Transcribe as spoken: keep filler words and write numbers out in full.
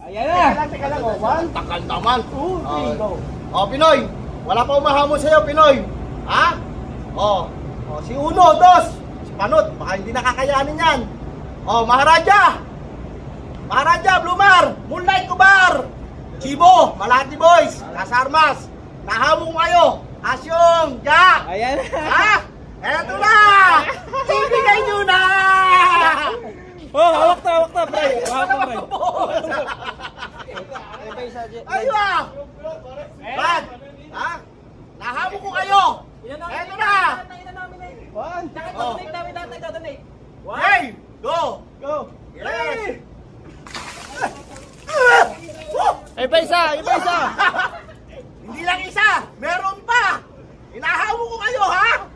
Ayan na. Teka lang, teka lang. Oh, one. Takal naman. Two, three, go. Oh, Pinoy. Wala pa umahamon sa'yo, Pinoy. Ha? Oh. Oh, si Uno, Dos. Si Panot. Baka hindi nakakayanin yan. Oh, Maharaja. Maharaja, Blumar. Moonlight Kubar. Chibo, Malati Boys. Las Armas. Nahamon kayo. Asyong, Jack. Ayan na. Ha? Eto na. Ibigay nyo na. Oh, hawak na, hawak na, pre. Hawak na, pre. Ayo ah! Brad! Ha? Nahamon ko kayo! Eto na! One. Oh. One. Hey! Go! Go. Yes! Iba isa, iba isa. Hindi lang isa! Meron pa! Inahamon ko kayo, ha?